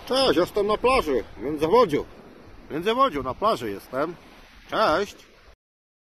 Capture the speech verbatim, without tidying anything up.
Cześć, jestem na plaży, w Międzywodziu. W Międzywodziu, na plaży jestem. Cześć.